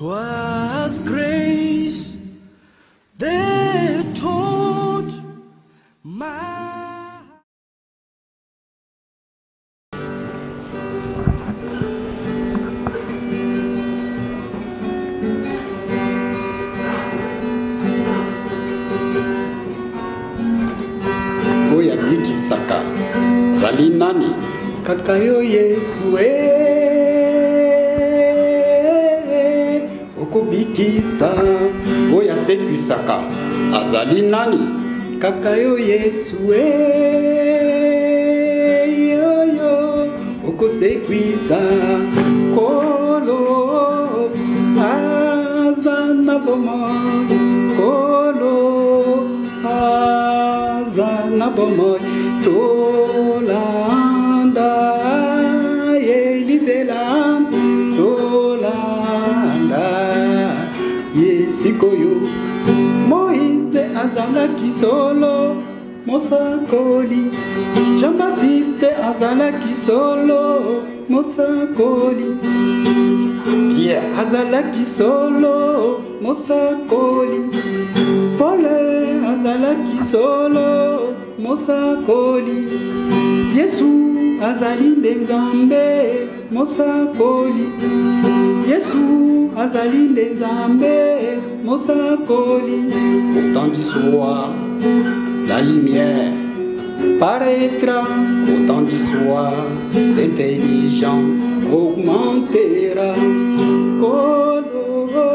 'Twas grace that taught my... Oya biki saka zali nani kaka yo Yesu okobikisa oya sekwisaka azali nani kaka yo Yesu yoyo okosekwisa kolo azana bomoi kolo azana bomoi tolanda yelibela tolanda yesikoyo Moïse azalaki solo mosakoli Jean-Baptiste azalaki solo mosakoli Pierre azalaki solo mosakoli Paul azalaki solo mosakoli Yesu azali nzambe mosakoli Yesu azali nzambe mosakoli au temps du soir la lumière paraîtra au temps du soir l'intelligence augmentera kolo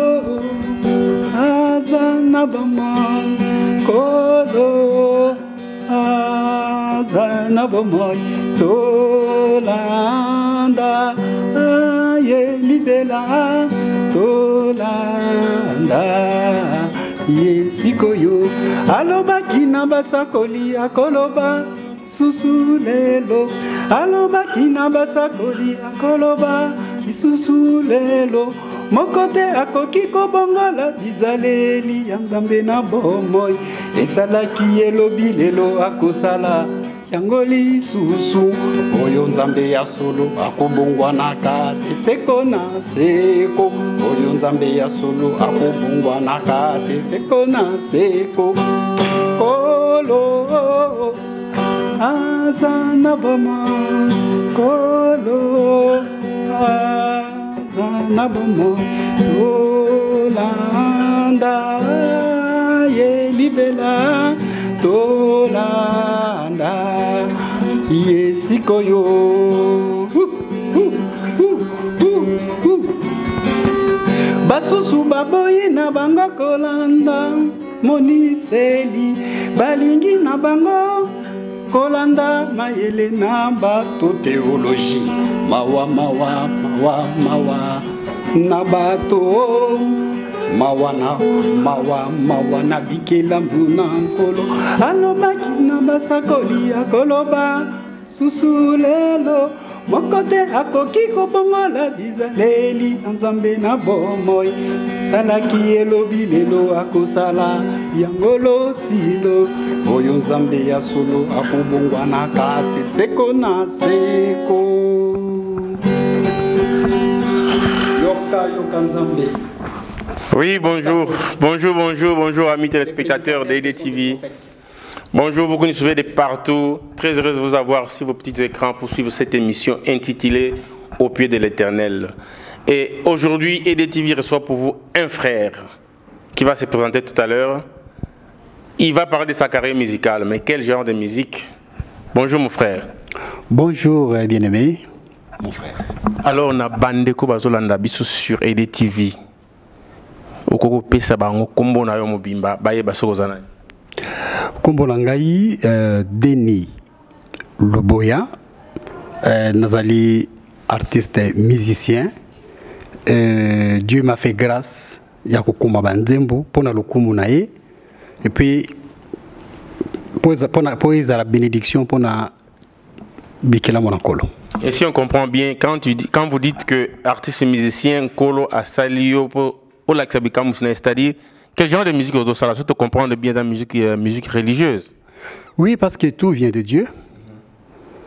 azana bomoi kolo azana bomoi tolanda yelibela tolanda yesikoyo alobaki na basakoli akoloba susu lelo alobaki na basakoli akoloba lisusu lelo moko te akoki kobongola bizaleli ya nzambe na bomoi esalaki elobi lelo akosala yango lisusu oyo nzambe ya solo akobongwanaka te seko na seko oyo nzambe ya solo akobongwanaka te seko na seko kolo azana bomoi kolo azana bomoi tolanda yelibela tolanda yesikoyo basusu baboyi na bango kolanda moniseli balingi na bango kolanda mayele na bato teologie mawa mawa mawa mawa na bato mawa na bikela mbuna nkolo alobaki na basakoli akoloba susu lelo moko te akoki kobongola bizaleli na nzambe na bomoi salaki elobi lelo akosala yango losilo oyo nzambe ya solo akobongwanaka te seko na seko yoka nzambe. Oui, bonjour. Bonjour amis téléspectateurs d'EDTV. Bonjour, vous qui nous suivez de partout. Très heureux de vous avoir sur vos petits écrans pour suivre cette émission intitulée Au pied de l'Éternel. Et aujourd'hui, EDTV reçoit pour vous un frère qui va se présenter tout à l'heure. Il va parler de sa carrière musicale. Mais quel genre de musique? Bonjour mon frère. Bonjour bien-aimé. mon frère. Alors on a bandeko bazolanda biso sur EDTV. Okoko pesa bango kombo na yo mobimba baye basokozana. Kombo na ngai Denis Loboya, nazali artiste musicien. Dieu m'a fait grâce ya kokoma banzembo pona lokumu na ye. Et puis pour la bénédiction pona bikela mona kolo. Et si on comprend bien, quand vous dites que artiste musicien kolo a salio pour l'axabika musina, c'est-à-dire quel genre de musique vous avez surtout comprendre bien la musique religieuse? Oui, parce que tout vient de Dieu.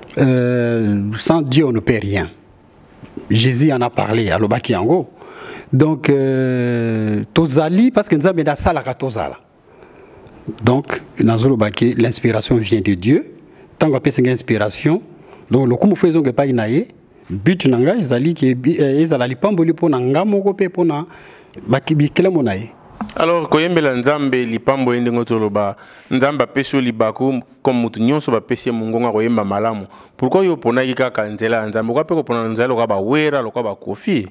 Sans Dieu, on ne peut rien. Jésus en a parlé à l'Obaki Yango. Donc tozali parce que nous avons sala ka tozala. Donc l'inspiration vient de Dieu. Tant qu'on a une inspiration, donc le coup faisons que pas inaye, but nanga ezali ki ezali pamboli po nanga moko pe po na bakibikela monaye. Alors koyembela nzambe lipambo ende ngotoloba nzamba peso libaku comme mutu nyonso ba pesi mungonga koyemba malamu. Pourquoi yo pona kaka nzela nzambe ko pe ko pona nzela ko ba wera ko ba kofi?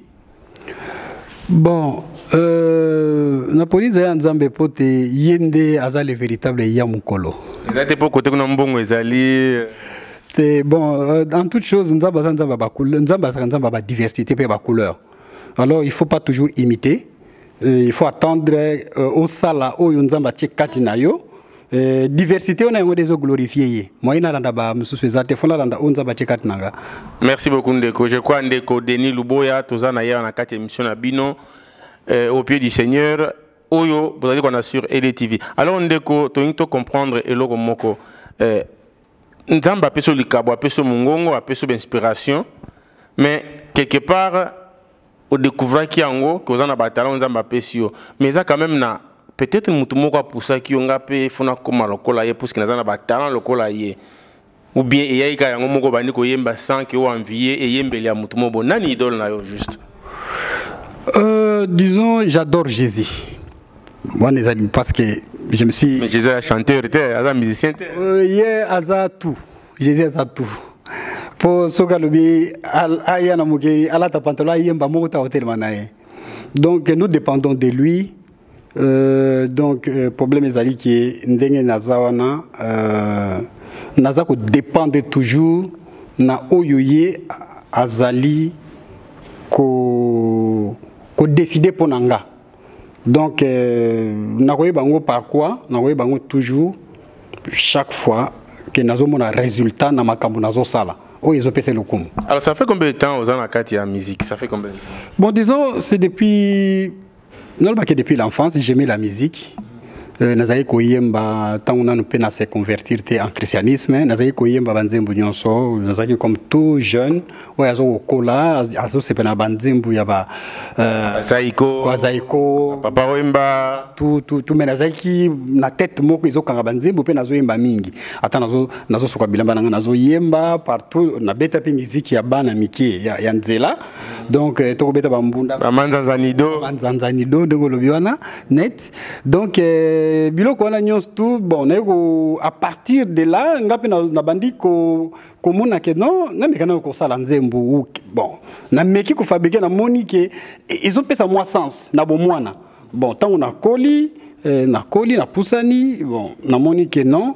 Bon, na police ya nzambe pote yende azali véritable ya mukolo. Ezate po côté kuna mbongo ezali bon, dans toute chose nzamba ba couleur, nzamba ba diversité pe ba couleur. Alors il faut pas toujours imiter. Il faut attendre au sala au nzamba tchekati na yo. Diversité on a eu des glorifiés. Moi ina landa ba msuswezate fona landa nzamba tchekati nanga. Merci beaucoup Ndeko. Je crois Ndeko Denis Luboya tozana ya na kati émission na bino au pied du Seigneur. Oyo vous allez qu'on a sur EDTV. Alors Ndeko to comprendre eloko moko nzamba peso likabo peso mungongo peso d'inspiration mais quelque part au découvrir qui ango que vous en a batalon nzamba pesio mais ça quand même na peut-être mutu moko pour ça qui onga pe fona koma lokola ye parce que na batalon lokola ye ou bien eyai ka yango moko bandi ko yemba sans que o envier et yembeli ya mutu mobo nani idole na yo juste disons j'adore Jésus. Moi parce que je me suis mais Jésus est chanteur était un musicien aza tout Jésus aza tout pour soka lobi aya na muke ala ta pantola yemba moko ta hotel manaye. Donc nous dépendons de lui. Donc problème ezali ki ndenge nazawana naza ko dépendre toujours na oyoye azali ko décider pour nanga. Donc nakoye bango par quoi nakoye bango toujours chaque fois que nazo mona résultat na makambo nazo sala. Oh, ils ont passé le coup. Alors ça fait combien de temps aux anakati à musique? Ça fait combien de temps? Bon, disons c'est depuis non pas que depuis l'enfance j'aimais la musique. Nazaye koyemba tant on a nous peine à se convertir en christianisme. Nazaye koyemba banzembu nyonso. Nazaye comme tout jeune. Ouais azo kola azo se pena banzembu ya ba Zaiko. Kwa Zaiko. Papa wemba. Tout mais nazaye ki na tête moko izo kanga banzembu pe nazo yemba mingi. Ata nazo soka bilamba nanga nazo yemba partout na beta pe musique ya bana miki ya nzela. Donc toko beta bambunda. Manzanzanido ndeko lobiwana net. Donc biloko wana nyonso tout bon à partir de là ngapi na bandi ko mona ke non na mekana ko sala nzembu bon na meki ko fabriquer na moni ke ils ont pesa moi sens na bo mwana bon tant on a koli na pusani bon na moni ke non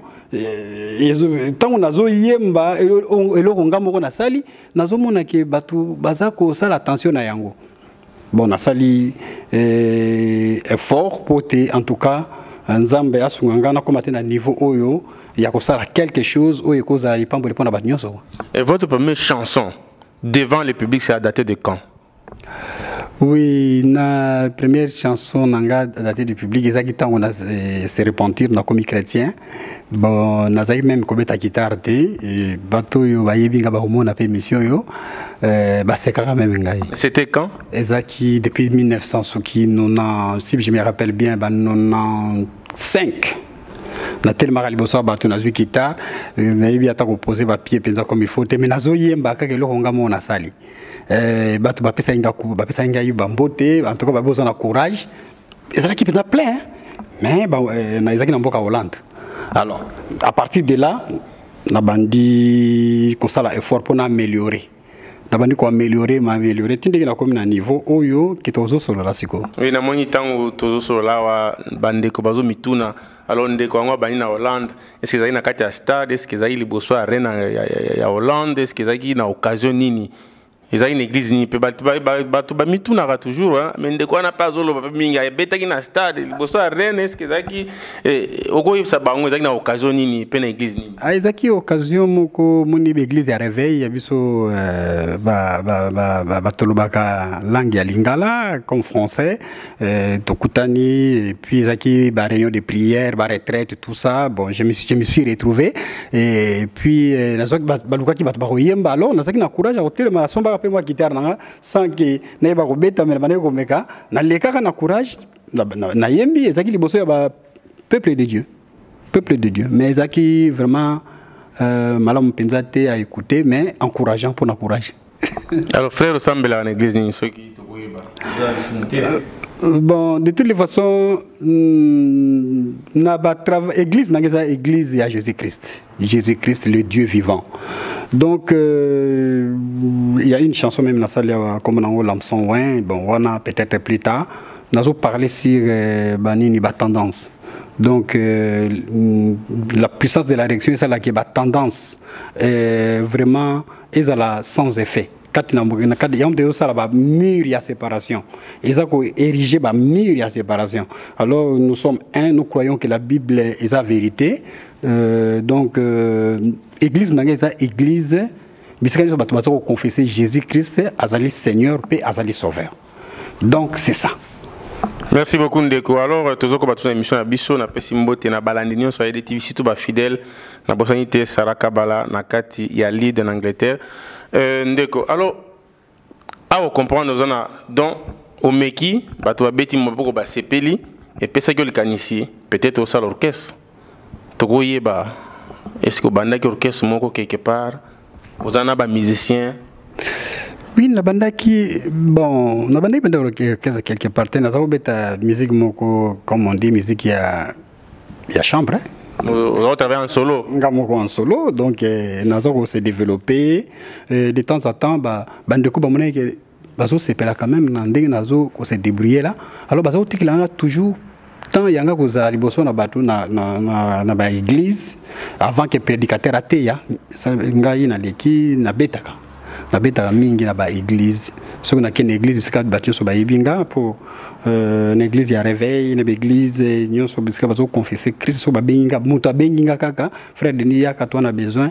tant on azo yemba eloko ngamoko na sali nazo mona ke batu bazako sala attention na yango bon na sali effort pour te en tout cas nzambe asunganga na komate na niveau oyo ya kosala quelque chose oyo koza lipambo lipona batnyonso. Et votre première chanson devant le public c'est daté de quand? Oui, na première chanson nanga daté du public ezaki tango na se repentir na comme chrétien. Bon nazaki même kobeta guitare te bato yo bayebi nga ba homona pe mission yo ba sekaka même ngai. C'était quand? Ezaki depuis 1900 soki 90 si je me rappelle bien ba 95. Na tellement liboso bato na zwi guitare nayebi ata ko poser ba pied penza comme il faut te mais nazo yemba ka keloko nga mona sali. Bato bapesa inga yuba mbote en tout cas baboza na courage ezalaki pena plein mais na ezaki na mboka Hollande. Alors à partir de là na bandi ko sala effort pour améliorer na bandi ko améliorer tindeki na komi na niveau oyo kitozo solo la siko. Oui na moni tango tozo solo la wa bande ko bazo mituna alors ndeko ngo bani na Hollande est-ce que ezaki na kati ya stade est-ce que ezaki liboso arena ya Hollande est-ce que ezaki na occasion nini? Ils ont une église ni peut ba mituna toujours hein mais ndeko na pas zolo ba minga beta ki na stade liboso ya Rennes est-ce que ezaki oko yisa bango ezaki na occasion nini pe na église nini? Ezaki occasion moko moni église ya réveil ya biso ba tolobaka langue ya lingala comme français tokutani et puis ezaki ba réunion de prière ba retraite tout ça bon je me suis retrouvé et puis nazaki ba lukaki ba koyemba alors nazaki na courage à hôtel ma somba pe moi guitare nanga sans que na ba ko beta mais na ko meka na lekaka na courage na yembi ezaki liboso ya ba peuple de Dieu. Peuple de Dieu. Mais ezaki vraiment malam penzate à écouter mais encourageant pour na courage. Alors frère ressemble à l'église ni ceux qui te bon, de toutes les façons, l'église n'est église à Jésus-Christ. Jésus-Christ, le Dieu vivant. Donc, il y a une chanson même dans la salle, comme on a l'Amson, bon, on a peut-être plus tard, nous avons parlé sur la tendance. Donc, la puissance de la réaction, c'est là qui est la tendance. Vraiment, ils ont sans effet. Quand il y a un mur de séparation, ils ont érigé un mur de séparation. Alors nous sommes nous croyons que la Bible est la vérité. Donc l'église n'est pas l'église, mais c'est quand nous confesser Jésus-Christ, Azali Seigneur, et Azali Sauveur. Donc c'est ça. Merci beaucoup Ndeko. Alors toujours comme toute émission à Bisso na Pesimbote na Balandinion sur EDTV surtout ba fidèle na bosanité Sarah Kabala na kati ya Leeds en Angleterre. Ndeko. Alors à comprendre nous on donc au Meki bato beti mboko ba sepeli et pesa que le kanisi peut-être au salle orchestre. Tokoye ba est-ce que banda ki orchestre moko quelque part vous en a ba musicien. Oui, la bande qui bon, la bande qui quelque part, nous avons bête musique moko, comme on dit, musique il y a chambre. Vous travaillez en solo. En solo, donc nous avons se développé de temps en temps, bande de coups, que bazo se pela quand même, nous avons se débrouiller là. Alors bazo tik là toujours tant il y a un cause à liboso na batu na église avant que prédicateur ateya, ça ngai na leki na betaka. Na beta mingi na ba église so na ken église bisika batio so ba yibinga pour na église ya réveil na église nyonso bisika bazo confesser Christ so ba benga muto benga kaka frère Denis ya katwa na besoin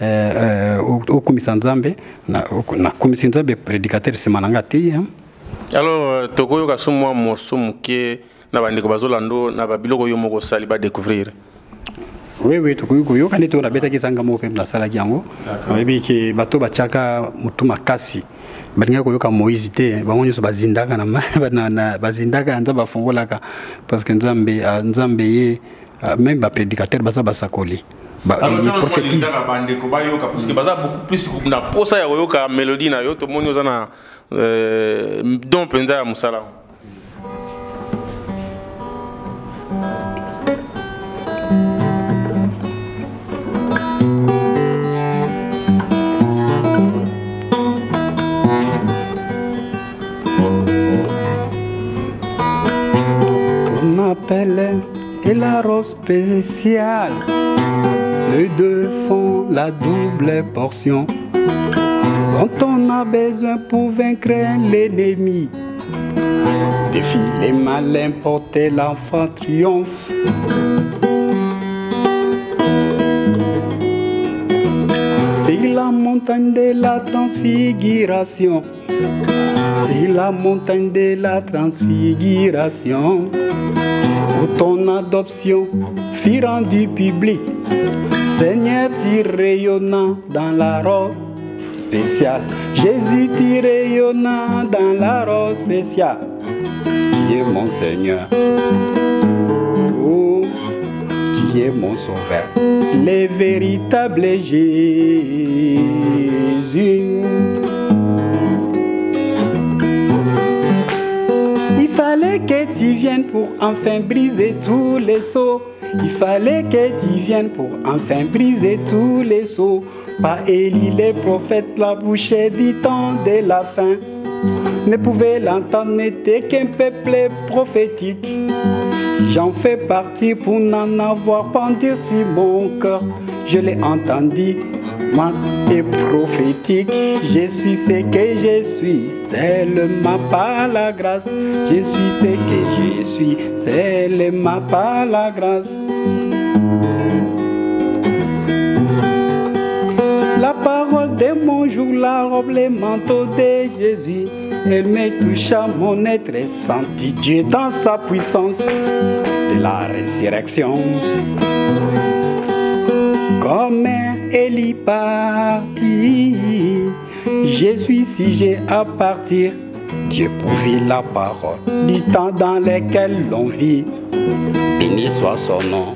au commission Nzambe na commission Nzambe prédicateur semananga te. Alors tokoyo ka so moi morceau muke na bandeko bazolando na ba biloko yo moko sali ba découvrir. Oui, oui, tu quand tu as bêta qui s'engage au peuple dans la Giango, et puis que bateau bachaka mutuma kasi, balinga koyoka moizité, bangonyo so bazindaka na bazindaka nza bafongolaka parce que nzambe même ba prédicateur baza basakoli. Il prophétise. Parce que baza beaucoup plus na posa ya koyoka mélodie na yo to monyo zana don penza ya musala. Et la rose spéciale, les deux font la double portion. Quand on a besoin pour vaincre l'ennemi, défie les malins, porter l'enfant triomphe. C'est la montagne de la transfiguration. C'est la montagne de la transfiguration. Pour ton adoption, fut rendu public. Seigneur, tu rayonnant dans la robe spéciale. Jésus, tu rayonnant dans la robe spéciale. Tu es mon Seigneur. Oh, tu es mon Sauveur. Le véritable Jésus. Il fallait que tu viennes pour enfin briser tous les sceaux. Il fallait que tu viennes pour enfin briser tous les sceaux. Pas Élie les prophètes, la bouche du temps de la fin. Ne pouvait l'entendre, n'était qu'un peuple prophétique. J'en fais partie pour n'en avoir pas dire si mon cœur. Je l'ai entendu, moi et prophétique. Je suis ce que je suis, seulement par la grâce. Je suis ce que je suis, seulement par la grâce. La parole de mon jour, la robe, les manteaux de Jésus. Elle me touche à mon être et senti Dieu dans sa puissance de la résurrection. Comme un Élie parti, Je suis si j'ai à partir. Dieu pourvit la parole du temps dans lequel l'on vit. Béni soit son nom.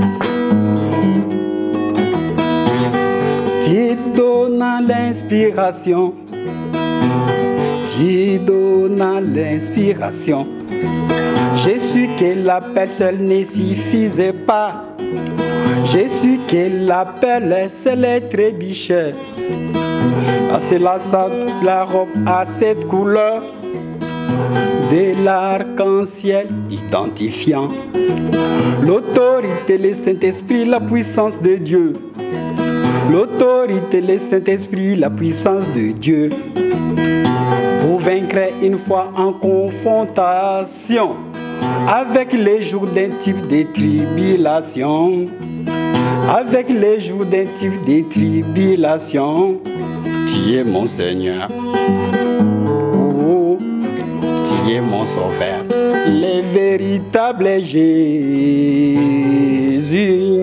Dieu donnant l'inspiration. Dieu donnant l'inspiration. J'ai su que l'appel seul ne suffisait pas. J'ai su que l'appel c'est les trébuchets. À cela, ça, la robe a cette couleur de l'arc-en-ciel identifiant l'autorité, le Saint-Esprit, la puissance de Dieu. L'autorité, le Saint-Esprit, la puissance de Dieu. Pour vaincre une fois en confrontation avec les jours d'un type de tribulation. Avec les jours d'un type de tribulation. Tu es mon Seigneur. Oh, tu es mon Sauveur. Le véritable Jésus.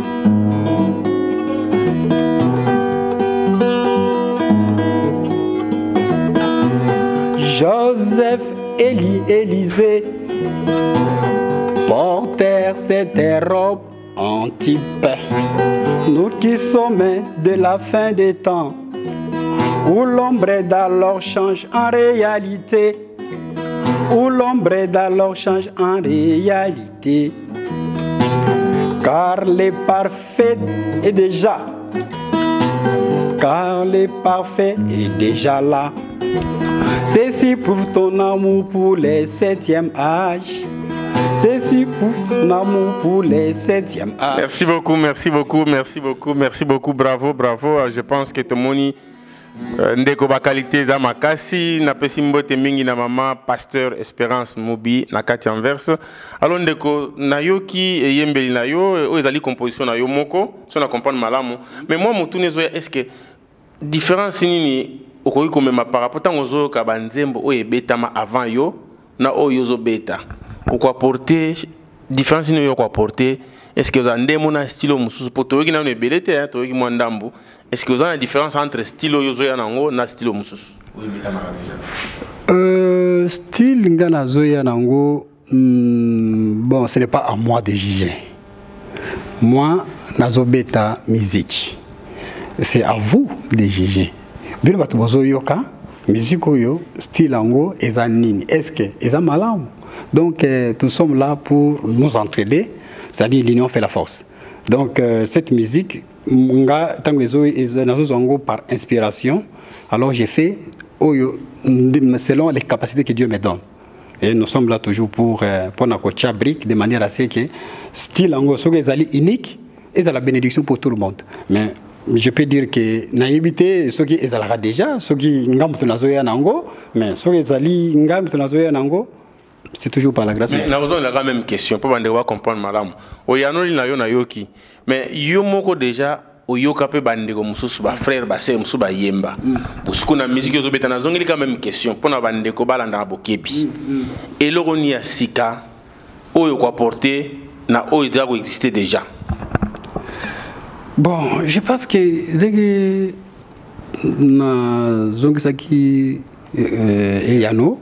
Joseph, Élie, Élisée portèrent cette robe en type. Nous qui sommes de la fin des temps, où l'ombre d'alors change en réalité, où l'ombre d'alors change en réalité, car le parfait est déjà, car le parfait est déjà là. Ceci prouve ton amour pour les 7e âge. Ceci pour ton amour pour les 7e âge. Merci beaucoup, merci beaucoup, merci beaucoup, merci beaucoup. Bravo, bravo. Je pense que tout le monde ndeko ba qualité za makasi na pesi mbote mingi na mama pasteur Espérance Mobi na kati Anvers. Alors ndeko na yo ki yembeli na yo o ezali composition na yo moko so na comprendre malamu. Mais moi mutune zo est-ce que différence nini okoki komema par rapport tango zo ka banzembo o ebetama avant yo na o yo zo beta. Oko apporter différence nini yo ko apporter. Est-ce que vous avez un style mususu pour toi qui n'a pas de belleté hein toi qui m'endambo. Est-ce que vous avez une différence entre style yozoya nango na style mususu? Oui, style ngana zoya nango bon, ce n'est pas à moi de juger. Moi, nazo beta musique. C'est à vous de juger. Bien bato bozo yoka musique yo style ngo eza nini? Est-ce que eza malamu? Donc nous sommes là pour nous entraider. C'est-à-dire l'union fait la force. Donc cette musique, par inspiration, alors j'ai fait selon les capacités que Dieu me donne. Et nous sommes là toujours pour notre brique de manière à ce que style unique et la bénédiction pour tout le monde. Mais je peux dire que naïbité, ceux qui sont déjà, ceux qui sont mais ceux qui sont c'est toujours par la grâce. Mais nous avons la même question pour comprendre madame. Oyano na yo na yoki. Mais yo moko déjà oyoka pe bandeko mususu ba frère ba sœur mususu ba yemba. Parce que na musique yo beta na zongeli quand même question pour na bandeko balanda bokebi. Et loroni ya sika oyo ko apporter na oyo déjà existait déjà. Bon, je pense que dès que na zongisaki Eyano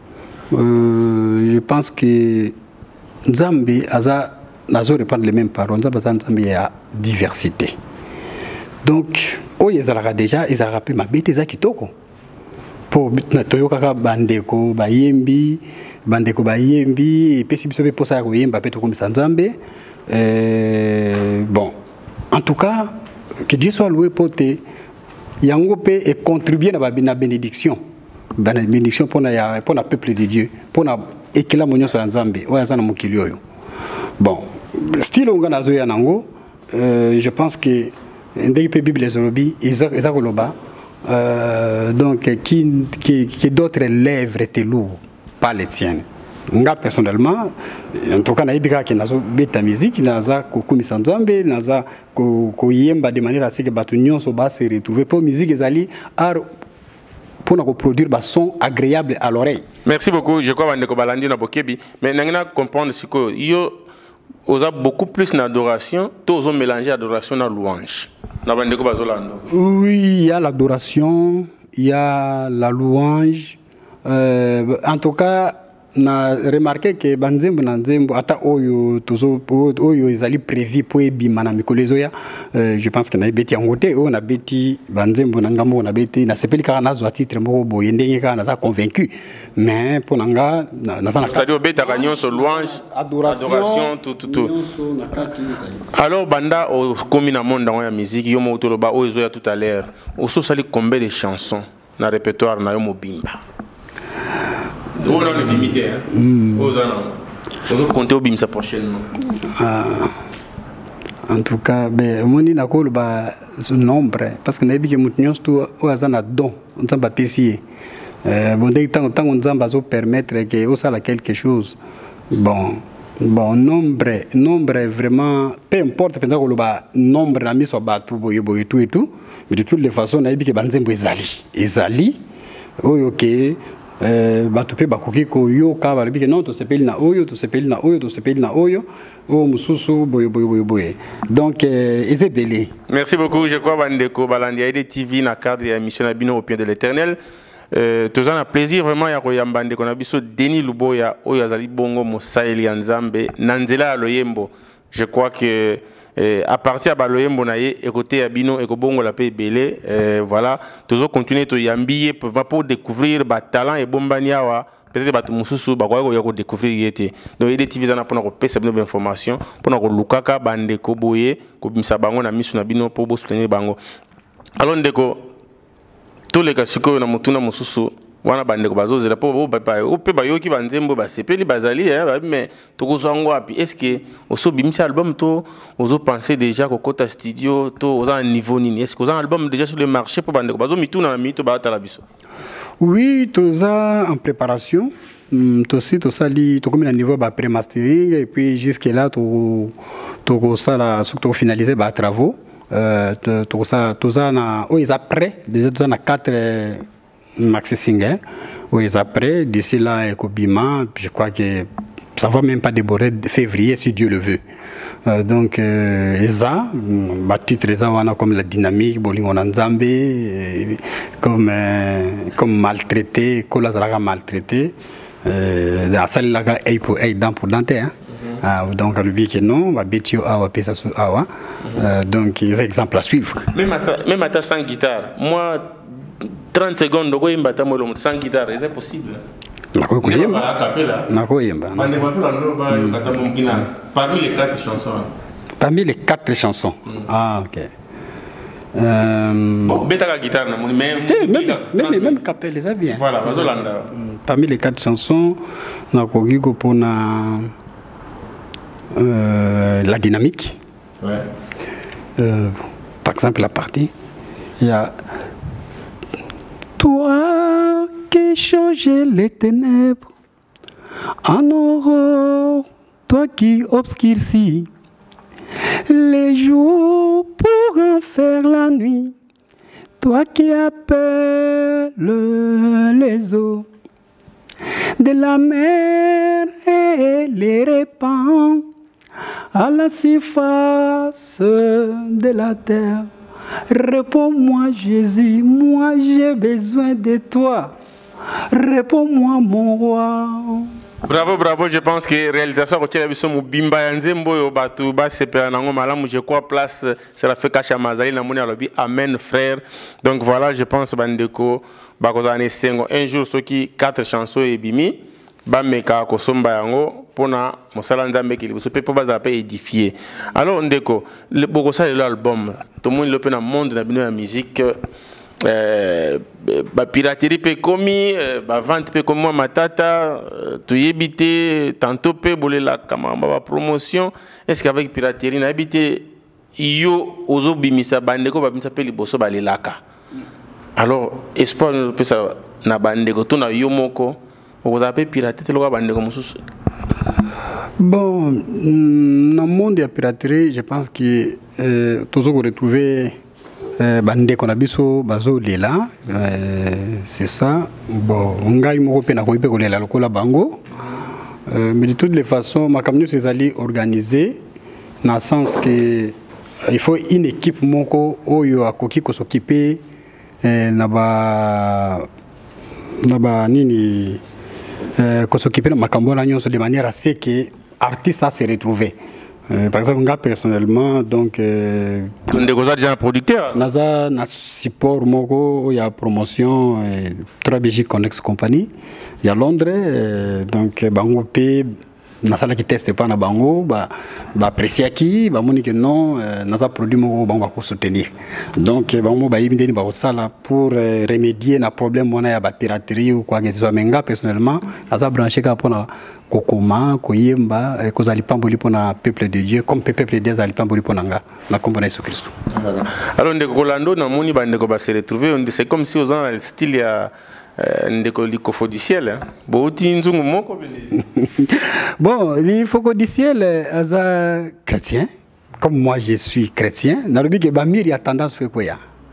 je pense que Nzambi aza nazo répandre les mêmes paroles. Nzambi a diversité. Donc, oh ezalaka déjà ezalaka pe mabete za kitoko. Po na toyoka bandeko bayembi et puis si biso be posa ko yemba pe to komisa Nzambe. Bon, en tout cas, que Dieu soit loué pour te yango pe et contribuer na bénédiction. Bénédiction pour le peuple de Dieu, pour éclater mon sur Nzambe, bon, style on zoya nango, je pense que dès que Bible les olobi, donc qui d'autres lèvres étaient lourds, pas les tiennes. Nga personnellement, en tout cas naibika ki nazo beta musique, naza kokumisa Nzambe, naza koyemba de manière à ce que batu nyonso ba se retrouver pour musique ezali art pour produire un son agréable à l'oreille. Merci beaucoup. Je crois que balandi na bokebi, mais nangina comprendre ce que yo osa beaucoup plus d'adoration, tous ont mélangé adoration à louange. Na bandeko bazolando. Oui, il y a l'adoration, il y a la louange. En tout cas, na remarqué que banzembo na nzembo ata oyo tozo oyo ezali prévu pour ebima na mikolo ezoya, je pense que na beti yango te oyo na beti banzembo na ngambo na beti na sepeli kaka nazo titre moko boye ndenge kaka naza convaincu, mais pour nanga na sana c'est-à-dire betaka nyonso louange adoration tout. Alors banda au komi na monde ya musique yo mo toloba oyo ezoya tout à l'heure oso sali combien de chansons na répertoire na yo mobimba? On a le limité, hein? On va compter au BIMSA prochainement. En tout cas, on dit ce nombre, parce que nous avons tout au don, on s'en va pessier. Bon, dès que on va permettre que ça a quelque chose. Bon, nombre vraiment, peu importe, peut-être que le nombre d'amis soit battu, tout et tout, mais de toutes les façons, on a dit que Banzembo ezali, ok. Batupe bakoki ko yo ka balibike non to sepeli na oyo o mususu boye donc ezebele. Merci beaucoup. Je crois bandeko balandi ya TV na cadre ya émission na bino au pied de l'Éternel. Tous un plaisir vraiment ya koyamba ndeko na biso Denis Luboya oyo azali bongo mosaeli ya Nzambe na nzela ya loyembo. Je crois que à partir de Baloyembo naye écoutez Abino et Kobongo la paix belé voilà toujours continuer to yambier pour découvrir ba talent et bombaniawa peut-être ba tumususu ba kwa ko découvrir yete donc il est TV za na pona ko pesa bino information pona ko lukaka bande ko boye ko bimsa bango na misu na bino pour bo soutenir bango. Alors ndeko tous les cas siko na mutuna mususu wana bande ko bazozela po ba yoki banzembo ba sepeli bazali mais tokozango api est-ce que oso bimisa album to ozo penser déjà ko kota studio to oza niveau nini est-ce que oza album déjà sur le marché pour bande ko bazo mituna na mito ba tala biso? Oui, toza en préparation. Tosi tosali to comme na niveau ba pré-mastering et puis jusque là to sala surtout finaliser ba travaux toza na o isa prêt déjà toza na 4 maxi single où ils après d'ici là Ekobima, je crois que ça va même pas déborder de février si Dieu le veut. Donc Eza, ma titre Eza wana comme la dynamique, bolingo na Nzambe, comme maltraité, kola zalaka maltraité, asali laka œil pour œil, dent pour dent hein. Donc le bien que non, va betio awa pesa su awa. Donc des exemples à suivre. Même à sans guitare, moi 30 secondes de sans guitare, c'est possible. Parmi les 4 chansons. Parmi les 4 chansons. Ah, ok. Bon, la guitare, même capelle, les a bien. Voilà, parmi les 4 chansons, on a pour la dynamique. Ouais. Par exemple, la partie, il y a toi qui changes les ténèbres en aurore, toi qui obscurcis les jours pour en faire la nuit, toi qui appelles les eaux de la mer et les répands à la surface de la terre. Réponds-moi Jésus, moi j'ai besoin de toi. Réponds-moi mon roi. Bravo, bravo, je pense que réalisation de la Mobimba Yanzembo Batu Basepera Nango Malam, je crois place c'est la fait Kacha Mazali Namoni Alobi. Amen frère. Donc voilà, je pense Bandeko Bakozane Sengo. Un jour ceux qui 4 chansons et bimi Bameka Kosomba Yango Pona Mosala Nzambe qui se peut pas édifier. Alors Ndeko, le Bogosa l'album, tout le monde le peut dans le monde de la musique. Piraterie peut commis, vente peut comme moi matata, tu y habité, tantôt peut boler la caméra promotion. Est-ce qu'avec piraterie, n'a habité yo ozo bimisa bandeko babimisa pe liboso balelaka. Alors espoir ne peut ça na bandeko to na yo moko vous avez pirater le bandeko mususu. Bon, dans le monde de la piraterie, je pense que toujours retrouver bandeko na biso bazo lela, c'est ça. Bon, ngai moko pe na ko ipe ko lela lokola bango. Mais de toutes les façons, ma communauté s'est allée organiser dans le sens que il faut une équipe moko oyo akoki ko s'occuper naba nini qu'on s'occupe de makambo na nyonso de manière à ce que artiste a se retrouver. Par exemple, moi personnellement, donc. Tu es déjà un producteur. Naza na support moko, il y a promotion, 3BJ Connex Company, il y a Londres, donc bango pe. Nasala qui teste pas na bango, ba apprécier qui, ba moni que non, nasa produit moko bango pour soutenir. Donc bango ba yibindeni ba osala pour remédier na problème mona ya ba piraterie ou quoi que ce soit. Menga personnellement, nasa branché ka pona kokoma, koyemba, kozali pamboli pona peuple de Dieu, comme peuple de Dieu zali pamboli pona nga, na kombo na Yesu Christ. Alors ndeko Rolando na moni ba ndeko ba se retrouver, c'est comme si aux ans le style ya ndeko likofo du ciel, bon, l'ifoko du ciel, aza chrétien, comme moi je suis chrétien, narubi que Bamir a tendance à faire quoi?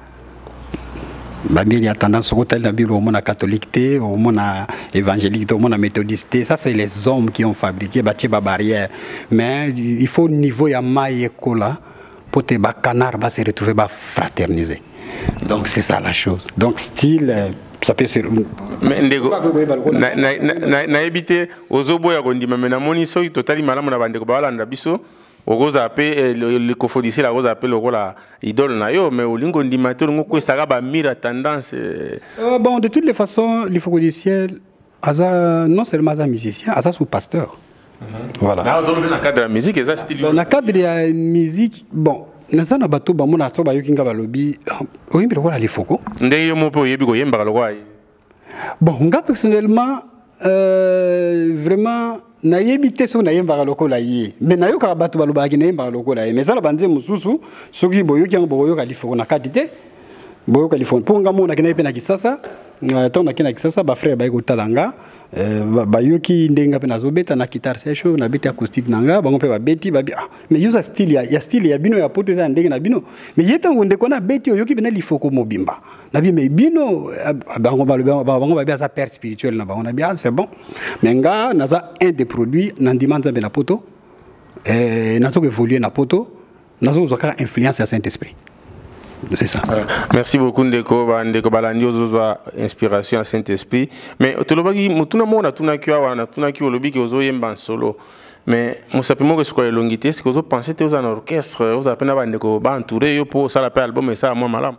Bamir a tendance à faire au monde catholique, au monde évangélique, au monde méthodiste. Ça c'est les hommes qui ont fabriqué bâti ba barrière. Mais il faut niveau ya maille kola pour te ba canard va se retrouver ba fraterniser. Donc c'est ça la chose. Donc style ça peut se mais ndeko na ebité ozoboya kondima mena moni soki totali malamu na bandeko balanda biso okoza pe le kofodisi la koza pe lokola idole na yo mais olingo ndima to ngo kwesaka ba mira tendance bon de toutes les façons il faut que le ciel aza non seulement aza musicien aza sous pasteur. Voilà dans le cadre de la musique et ça style dans le cadre de la musique bon nazana bato ba mona so ba yokinga balobi oyimbi lokola lifoko ndenge yo mopo yebi ko yemba lokola bon nga personnellement vraiment na yebite so na yemba lokola yi mais na yoka bato baloba ki na yemba lokola yi mais ça la banze mususu soki boyoki ngo boyoka lifoko na kadite boyoka lifoko pour nga mona kina pe na kisasa to na kina kisasa ba frère ba ko talanga bayoki ndenga pe nazobeta na guitare session na beta acoustique nanga bango pe ba beti ba mais yuza style ya style ya bino ya poto za ndenge na bino mais yeta ngonde kona beti yoki bena lifoko mobimba na bi mais bino bango ba za père spirituel na bango na bien c'est bon mais nga naza un des produits na ndimanza be na poto nazo évoluer na poto nazo zoka influence ya Saint-Esprit. C'est ça. Merci beaucoup ndeko balandi ozoza inspiration à Saint-Esprit mais tolobaki mutuna mona tunaki wana tunaki olobiki ozoyemba solo mais musapimo que quoi longité c'est que ozo penser te aux en orchestre ozo apena bandeko ba entourer yo pour ça la album et ça moi malam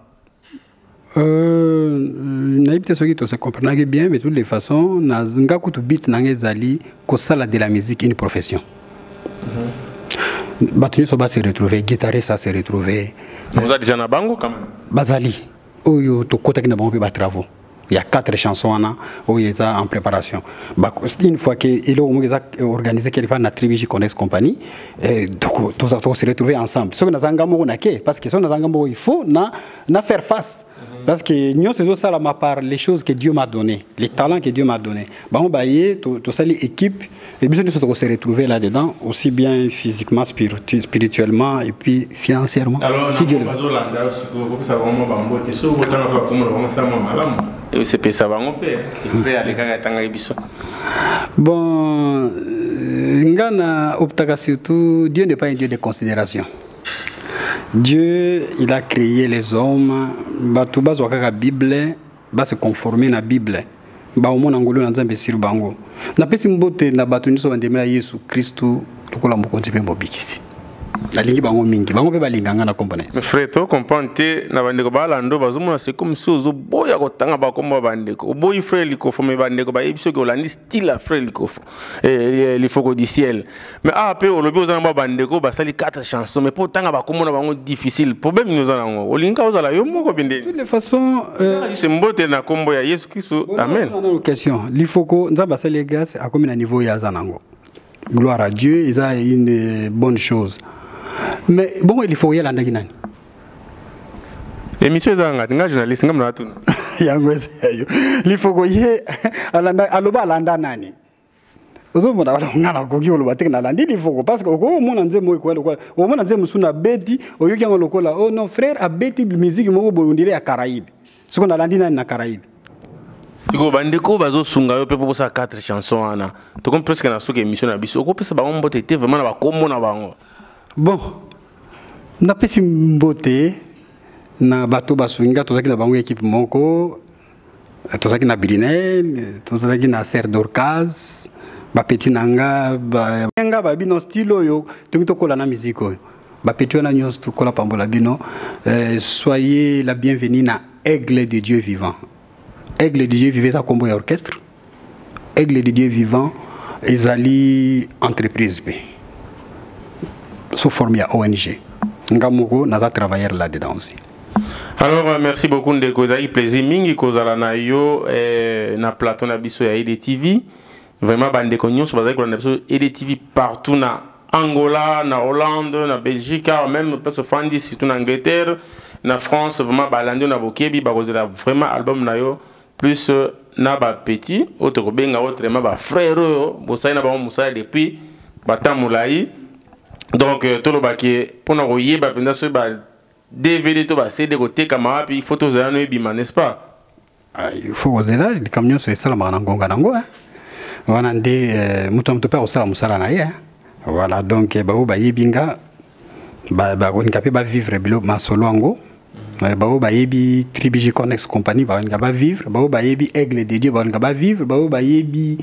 naibite soki to se comprendre bien mais de toutes les façons na nga kutu beat nangezali ko sala de la musique une profession. Batuni so ba se retrouver guitariste ça se retrouver. Vous êtes déjà na bango quand même. Bazali oyo to kota kina bango pe ba travaux. Il y a 4 chansons en préparation. Une fois que il a organisé quelque part na 3BJ Connex Company donc tous se retrouver ensemble. Ce que nous avons parce que ce que nous avons il faut na faire face. Parce que nous c'est ça la part les choses que Dieu m'a donné, les talents que Dieu m'a donné. Bon bailler tout ça l'équipe et besoin de se retrouver là-dedans aussi bien physiquement, spirituellement et puis financièrement. Alors si Dieu bon ngana optaka surtout Dieu n'est pas un Dieu de considération. Dieu, il a créé les hommes, batu bazwaka ka Bible, ba se conformer na Bible. Ba omona ngolo na Nzambe sir bango. Na pesi mbote na batu niso bandemela Yesu Kristu lokola mokonzi pe mbobikisi. La lingi bango mingi, bango pe balinganga na compagnie. Frère, to comprendre na bandeko balando bazomona c'est comme si ozo boya kotanga ba komba bandeko. Boyi frère likofo me bandeko ba yebiso ke olandi style à frère likofo. Les foko du ciel. Mais après au lobi ozana ba bandeko ba sali 4 chansons mais pour tanga ba komona bango difficile. Problème nous ozana ngo. Olinga ozala yo moko binde. De toutes les façons c'est mbote na kombo ya Yesu Christ. Amen. Une question. L'ifoko nzamba sali grâce a comme na niveau ya zanango. Gloire à Dieu, ils ont une bonne chose. Mais bon, il faut y aller à nani. Émission zanga nga journaliste ngamna tuna. Yangwese yayo. Il faut que y alanda aloba alanda nani. Ozomona wala ngana koki oloba tekna landi il faut parce que ko mona nzemo ko lokola o mona nzemo suna beti oyoki ngo lokola oh non frère a beti musique moko boyondire ya Caraïbe. Siko na landi nani na Caraïbe. Siko bandeko bazo sunga yo pe pour ça 4 chansons ana. To comme presque na soki émission na biso ko pesa ba mbote te vraiment na ba komona bango. Bon, na pesi mbote na bato baswinga tozaki na bango équipe moko tozaki na Brine tozaki na Ser Dorcas bapeti nanga nga babino style oyo toki tokola na musique oyo bapeti wana nyonso tokola pambola bino soyez la bienvenue na Aigle de Dieu vivant. Aigle de Dieu vivant ça combo ya orchestre. Aigle de Dieu vivant ezali entreprise B sous forme ya ONG ngamoko naza travailler là-dedans aussi. Alors merci beaucoup ndeko ezali plaisir mingi kozala na yo na plateau na biso ya EDTV. Vraiment bandeko nyonso bazali kolanda biso EDTV partout na Angola, na Hollande, na Belgique, même peut-être Fandi surtout en Angleterre, na France vraiment balandi na bokebi bakozela vraiment album na yo plus na ba petit autre benga autrement ba frère bosai na ba musala depuis batamulai. Donc tout le baké pour na koyeba penda so ba DVD to ba CD côté kamara puis photos za no bima n'est-ce pas? Il faut oser là, les camions sur ça la ngonga nango hein. Wana nde muto mto pa osala musala na ye. Voilà donc ba o ba yebinga ba on capé ba vivre bilo ma solo ango. Ba o ba yebi Tribiji Connex compagnie ba on ba vivre, ba o ba yebi Aigle de Dieu ba on ba vivre, ba o ba yebi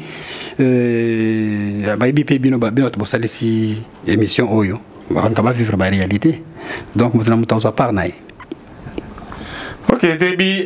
pe bino ba bino to sala si émission oyo. Ba on ba vivre ba réalité. Donc muto na muto so par na ye. OK, Tribi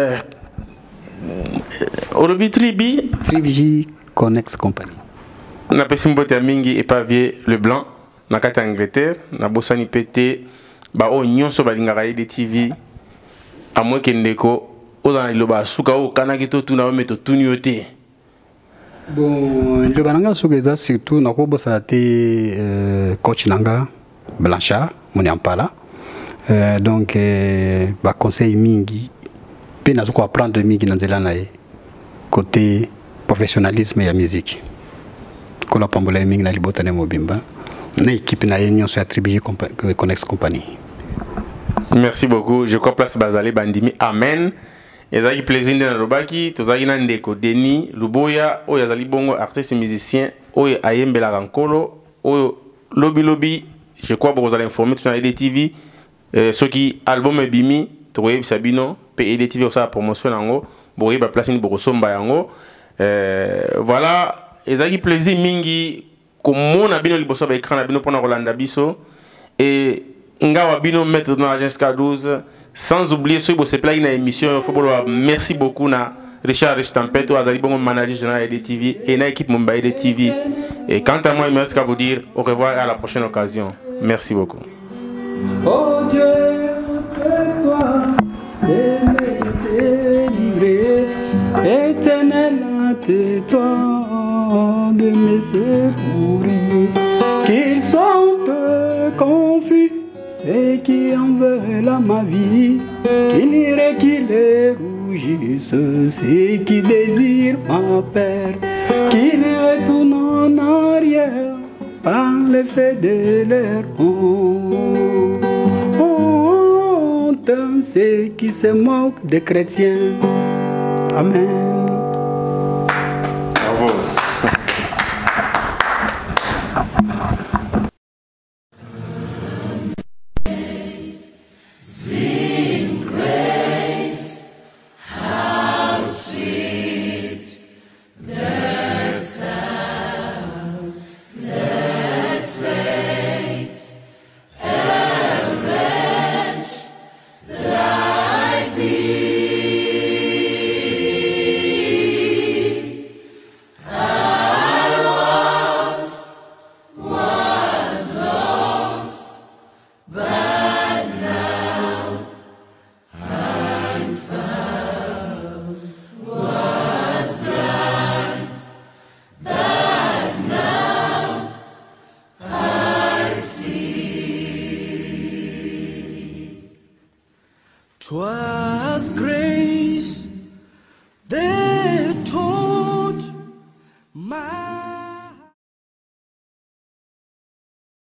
Orobi Tribiji Connex compagnie. Na pesimbote mingi epavier le blanc na kati Angleterre na bosani pété ba o nyonso balingaka EDTV amwe kendeko ozana liloba suka o kanaki to tuna meto tuniote. Bon le bananga suka eza surtout na ko bosana te coach nanga Blanchard moni ampala donc ba conseil mingi pe na ko apprendre mingi na nzela na ye côté professionnalisme et la musique. Kola pambola mingi na libota ne mobimba na équipe na yenyo so attribué Connex compagnie. Merci beaucoup. Je crois place bazali bandimi amen. Ezali plaisir de na robaki tozali na ndeko Denis Luboya oyo azali bongo artiste musicien oyo ayembela kankolo oyo lobi je crois que vous allez informer sur EDTV ceux qui album bimi toye Sabino pe EDTV osa promotion nango boye ba place ni bokosomba yango. Voilà, ezali plaisir mingi komona bino liboso ba écran na bino pona kolanda biso et ngawa bino mettre dans l'agence K12 sans oublier ceux qui se plaignent na émission merci beaucoup na Richard Richtempet azali bongo manager général EDTV et na équipe Mumbai EDTV et quant à moi il me reste qu'à vous dire au revoir et à la prochaine occasion. Merci beaucoup. Oh Dieu, que toi délivré, éternel, tais-toi de mes secourir, qu'ils sont peu confus, ceux qui en veulent à ma vie, qu'ils les rougissent, ceux qui désirent ma perte, qu'ils retournent en arrière par l'effet de leur honte. Ceux qui se moquent des chrétiens. Amen. Bravo. Twas grace